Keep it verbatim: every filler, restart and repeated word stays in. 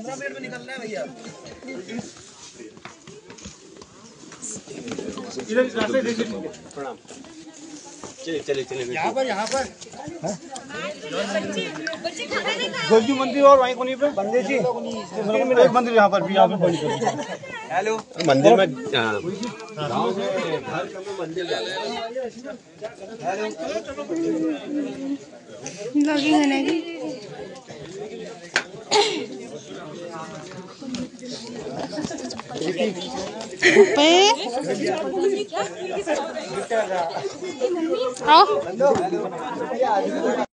पंद्रह मिनट में निकलना है भैया। प्रणाम। चलिए चलिए चलिए यहाँ पर यहाँ पर गोलजी मंदिर और वहीं कोनी पे बंदे जी एक मंदिर यहाँ पर भी यहाँ पे हेलो मंदिर में गाँव से घर में मंदिर जाना है। लॉगिंग है ना पे आओ।